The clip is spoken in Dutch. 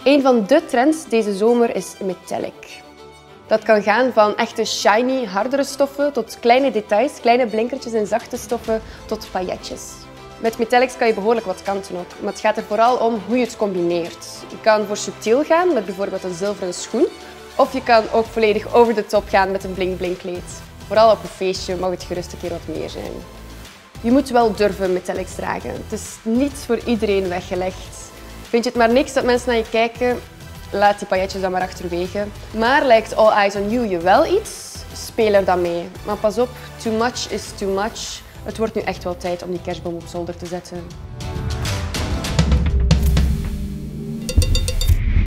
Een van de trends deze zomer is metallic. Dat kan gaan van echte shiny, hardere stoffen tot kleine details, kleine blinkertjes en zachte stoffen tot pailletjes. Met metallics kan je behoorlijk wat kanten op, maar het gaat er vooral om hoe je het combineert. Je kan voor subtiel gaan met bijvoorbeeld een zilveren schoen, of je kan ook volledig over de top gaan met een bling-bling kleed. Vooral op een feestje mag het gerust een keer wat meer zijn. Je moet wel durven metallics dragen. Het is niet voor iedereen weggelegd. Vind je het maar niks dat mensen naar je kijken? Laat die pailletjes dan maar achterwege. Maar lijkt All Eyes on You je wel iets? Speel er dan mee. Maar pas op, too much is too much. Het wordt nu echt wel tijd om die kerstboom op zolder te zetten.